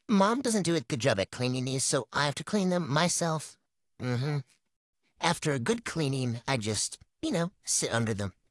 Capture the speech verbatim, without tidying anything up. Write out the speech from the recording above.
Mom doesn't do a good job at cleaning these, so I have to clean them myself. Mm-hmm. After a good cleaning, I just, you know, sit under them.